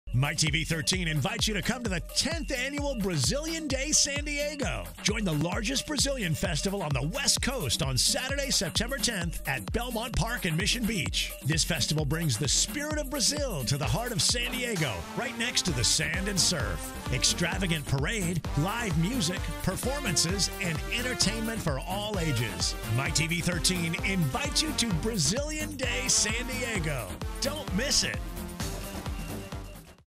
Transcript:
MyTV 13 invites you to come to the 10th annual Brazilian Day San Diego. Join the largest Brazilian festival on the West Coast on Saturday, September 10th at Belmont Park in Mission Beach. This festival brings the spirit of Brazil to the heart of San Diego, right next to the sand and surf. Extravagant parade, live music, performances, and entertainment for all ages. MyTV 13 invites you to Brazilian Day San Diego. Don't miss it.